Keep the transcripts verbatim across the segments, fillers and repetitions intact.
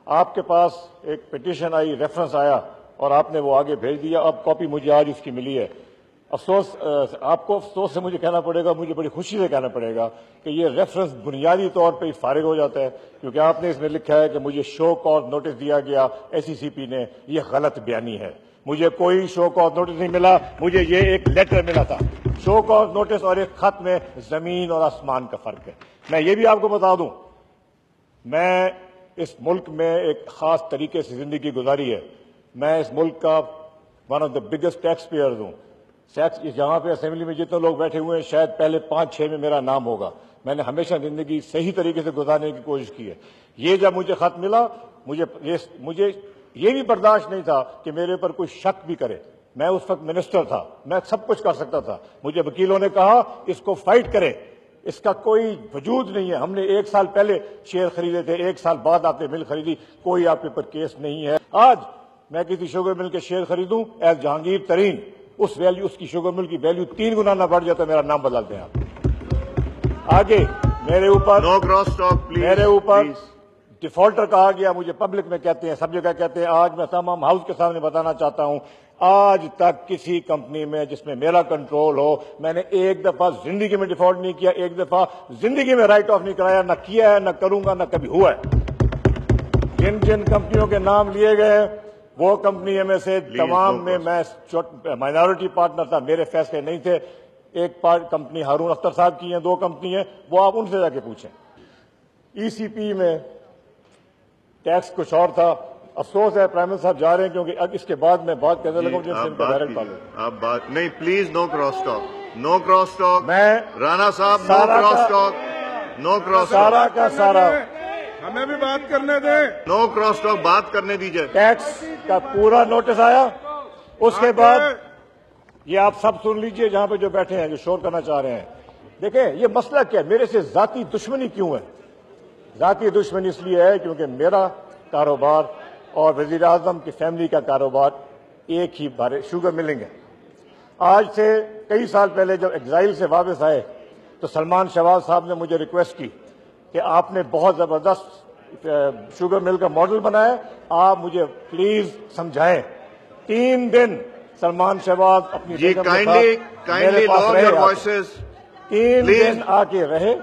آپ کے پاس ایک پٹیشن آئی، ریفرنس آیا اور آپ نے وہ آگے بھیج دیا. اب کاپی مجھے آج اس کی ملی ہے. افسوس آپ کو افسوس سے مجھے کہنا پڑے گا، مجھے بڑی خوشی سے کہنا پڑے گا کہ یہ ریفرنس بنیادی طور پہ فارغ ہو جاتا ہے، کیونکہ آپ نے اس میں لکھا ہے کہ مجھے شو کاز نوٹس دیا گیا ایس سی سی پی نے. یہ غلط بیانی ہے. مجھے کوئی شو کاز نوٹس نہیں ملا، مجھے یہ ایک لیٹر ملا تھا. شو کاز نوٹس اور ایک خط میں زمین اور آسمان کا فرق ہے. میں یہ بھی آپ کو بتا دوں، میں اس ملک میں ایک خاص طریقے سے زندگی گزاری ہے. میں اس ملک کا one of the biggest tax payers ہوں. جہاں پہ اسمبلی میں جتنے لوگ بیٹھے ہوئے ہیں شاید پہلے پانچ چھ میں میرا نام ہوگا. میں نے ہمیشہ زندگی صحیح طریقے سے گزارنے کی کوشش کی ہے. یہ جب مجھے خط ملا، مجھے مجھے یہ بھی برداشت نہیں تھا کہ میرے اوپر کوئی شک بھی کرے. میں اس وقت منسٹر تھا، میں سب کچھ کر سکتا تھا. مجھے وکیلوں نے کہا اس کو فائٹ کرے، اس کا کوئی وجود نہیں ہے. ہم نے ایک سال پہلے شیئر خریدے تھے، ایک سال بعد آپ نے مل خریدی، کوئی آپ کے اوپر کیس نہیں ہے. آج میں کسی شوگر مل کے شیئر خریدوں ایز جہانگیر ترین، اس ویلیو اس کی شوگر مل کی ویلیو تین گنا نہ بڑھ جاتا، میرا نام بدل دیں آپ. آگے میرے اوپر نو کراس ٹاک پلیز. میرے اوپر ڈیفالٹر کہا گیا، مجھے پبلک میں کہتے ہیں، سب جگہ کہتے ہیں. آج میں تمام ہاؤس کے سامنے بتانا چاہتا ہوں، آج تک کسی کمپنی میں جس میں میرا کنٹرول ہو میں نے ایک دفعہ زندگی میں ڈیفالٹ نہیں کیا، ایک دفعہ زندگی میں رائٹ آف نہیں کرایا، نہ کیا ہے، نہ کروں گا، نہ کبھی ہوا ہے. جن جن کمپنیوں کے نام لیے گئے وہ کمپنی میں سے تمام میں میں مائنورٹی پارٹنر تھا، میرے فیصلے نہیں تھے. ایک پارٹ کمپنی ہارون اختر صاحب کی ہیں، دو کمپنی ہیں، وہ آپ ان سے جا کے پوچھیں. ای سی پی میں ٹیکس کچھ اور تھا. افسوس ہے پرائم منسٹر صاحب جا رہے ہیں، کیونکہ اب اس کے بعد میں بات کرنے لگوں جن سے ان کا ڈائریکٹ تعلق. آپ بات نہیں، please no cross talk, no cross talk. میں رانا صاحب no cross talk, no cross talk. سارا کا سارا ہمیں بھی بات کرنے دیں. نو کراس ٹاک، بات کرنے دیجئے. ٹیکس کا پورا نوٹس آیا. اس کے بعد یہ آپ سب سن لیجئے جہاں پہ جو بیٹھے ہیں، جو شور کرنا چاہ رہے ہیں. دیکھیں یہ مسئلہ کیا ہے، میرے سے ذاتی دشمنی کیوں ہے؟ ذاتی دشمنی اس لیے ہے کیونکہ میرا کاروبار اور وزیر اعظم کی فیملی کا کاروبار ایک ہی بارے شوگر ملنگ ہے. آج سے کئی سال پہلے جب ایگزائل سے واپس آئے تو سلمان شہباز صاحب نے مجھے ریکویسٹ کی کہ آپ نے بہت زبردست شوگر مل کا ماڈل بنایا، آپ مجھے پلیز سمجھائیں. تین دن سلمان شہباز اپنی جی kindly kindly lower your voices. تین دن آ کے رہے.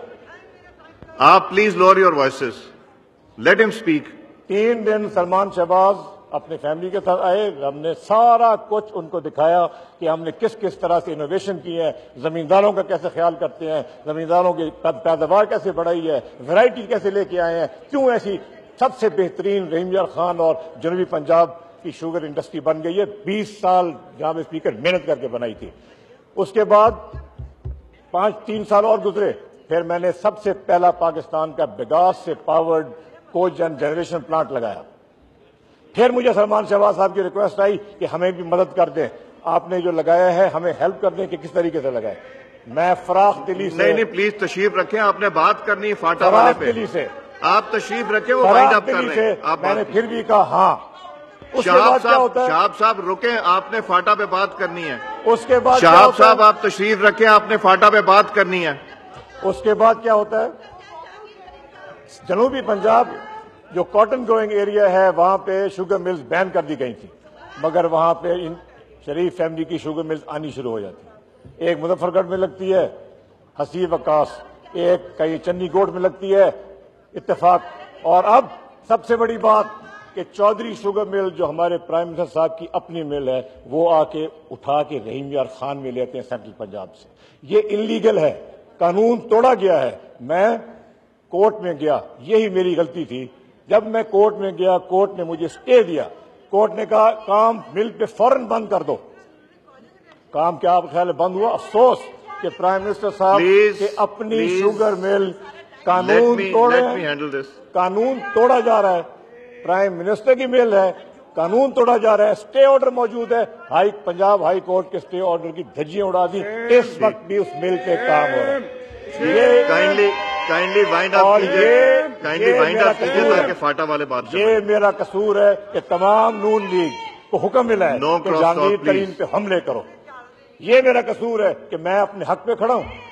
آپ please lower your voices, let ہم اسپیک. تین دن سلمان شہباز اپنی فیملی کے ساتھ آئے. ہم نے سارا کچھ ان کو دکھایا کہ ہم نے کس کس طرح سے انوویشن کی ہے، زمینداروں کا کیسے خیال کرتے ہیں، زمینداروں کی پیداوار کیسے بڑھائی ہے، ویرائٹی کیسے لے کے آئے ہیں، کیوں ایسی سب سے بہترین رحیم یار خان اور جنوبی پنجاب کی شوگر انڈسٹری بن گئی ہے. بیس سال جناب اسپیکر محنت کر کے بنائی تھی. اس کے بعد پانچ تین سال اور گزرے، پھر میں نے سب سے پہلا پاکستان کا بگاس سے پاورڈ کو جن جنریشن پلانٹ لگایا. پھر مجھے سلمان شہباز صاحب کی ریکویسٹ آئی کہ ہمیں بھی مدد کر دیں، آپ نے جو لگایا ہے ہمیں ہیلپ کر دیں کہ کس طریقے سے لگائے. میں فراخ دلی سے نہیں نہیں پلیز تشریف رکھیں، آپ نے بات کرنی ہے فاٹا والے پہ. دلی سے آپ تشریف رکھیں، وہ وائنڈ اپ کر دلی رہے سے ہیں. آپ میں نے پھر بھی کہا ہاں. اس کے شہاب بعد کیا ہوتا صاحب ہے؟ شہاب صاحب رکیں، آپ نے فاٹا پہ بات کرنی ہے. اس کے بعد کیا شہاب ہوتا ہے؟ صاحب آپ تشریف رکھیں، آپ نے فاٹا پہ بات کرنی ہے. اس کے بعد کیا ہوتا ہے؟ جنوبی پنجاب جو کاٹن گروئنگ ایریا ہے وہاں پہ شوگر ملز بین کر دی گئی تھی، مگر وہاں پہ ان شریف فیملی کی شوگر ملز آنی شروع ہو جاتی ہیں. ایک مظفر گڑھ میں لگتی ہے حسیب وکاس، ایک کہیں چنی گوٹ میں لگتی ہے اتفاق. اور اب سب سے بڑی بات کہ چودھری شوگر مل جو ہمارے پرائم منسٹر صاحب کی اپنی مل ہے وہ آ کے اٹھا کے رحیم یار خان میں لیتے ہیں سینٹرل پنجاب سے. یہ انلیگل ہے، قانون توڑا گیا ہے. میں کورٹ میں گیا، یہی میری غلطی تھی. جب میں کورٹ میں گیا کورٹ نے مجھے اسٹے دیا. کورٹ نے کہا کام مل پہ فوراً بند کر دو. کام کیا آپ خیال ہے بند ہوا؟ افسوس کہ پرائم منسٹر صاحب کہ اپنی شوگر مل قانون توڑے، قانون توڑا جا رہا ہے. پرائم منسٹر کی مل ہے، قانون توڑا جا رہا ہے. اسٹے آرڈر موجود ہے، ہائی پنجاب ہائی کورٹ کے اسٹے آرڈر کی دھجیاں اڑا دی. اس وقت بھی اس مل پہ کام ہو رہا ہے. یہ کائنڈلی کائنڈلی وائنڈ اپ کیجئے، کائنڈلی وائنڈ اپ کیجئے تاکہ فاٹا والے بات کریں. یہ میرا قصور ہے کہ تمام نون لیگ کو حکم ملا ہے کہ جہانگیر ترین پہ حملے کرو. یہ میرا قصور ہے کہ میں اپنے حق پہ کھڑا ہوں.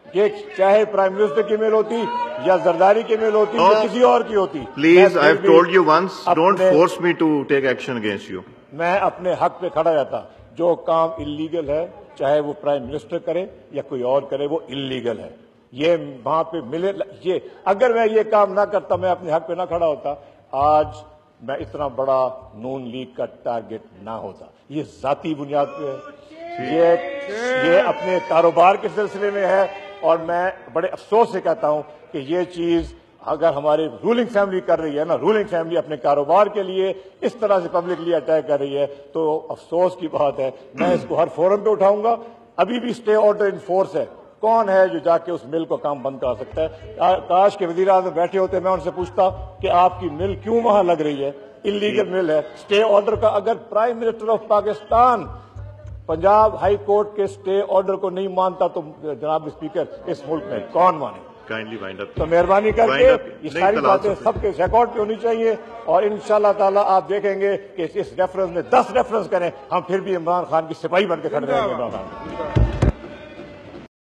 کہ چاہے پرائم منسٹر کی میل ہوتی یا زرداری کی میل ہوتی یا کسی اور کی ہوتی. Please I have told you once don't force me to take action against you. میں اپنے حق پہ کھڑا رہتا. جو کام انلیگل ہے چاہے وہ پرائم منسٹر کرے یا کوئی اور کرے وہ انلیگل ہے. یہ وہاں پہ ملے یہ اگر میں یہ کام نہ کرتا میں اپنے حق پہ نہ کھڑا ہوتا آج میں اتنا بڑا نون لیگ کا ٹارگٹ نہ ہوتا. یہ ذاتی بنیاد پہ ہے, یہ یہ اپنے کاروبار کے سلسلے میں ہے. اور میں بڑے افسوس سے کہتا ہوں کہ یہ چیز اگر ہماری رولنگ فیملی کر رہی ہے نا, رولنگ فیملی اپنے کاروبار کے لیے اس طرح سے پبلکلی اٹیک کر رہی ہے تو افسوس کی بات ہے. میں اس کو ہر فورم پہ اٹھاؤں گا. ابھی بھی اسٹے آرڈر ان فورس ہے. کون ہے جو جا کے اس مل کو کام بند کرا سکتا ہے؟ کاش کے وزیر اعظم بیٹھے ہوتے میں ان سے پوچھتا کہ آپ کی مل کیوں وہاں لگ رہی ہے؟ انلیگل مل ہے. اسٹے آرڈر کا اگر prime minister of Pakistan Punjab high court کے اسٹے آرڈر کو نہیں مانتا تو جناب اسپیکر اس ملک میں کون مانے؟ تو مہربانی کر کے یہ ساری باتیں سب کے ریکارڈ پہ ہونی چاہیے. اور انشاءاللہ تعالیٰ آپ دیکھیں گے کہ اس ریفرنس میں دس ریفرنس کریں ہم پھر بھی عمران خان کی سپاہی بن کے کھڑے رہیں گے. عمران خان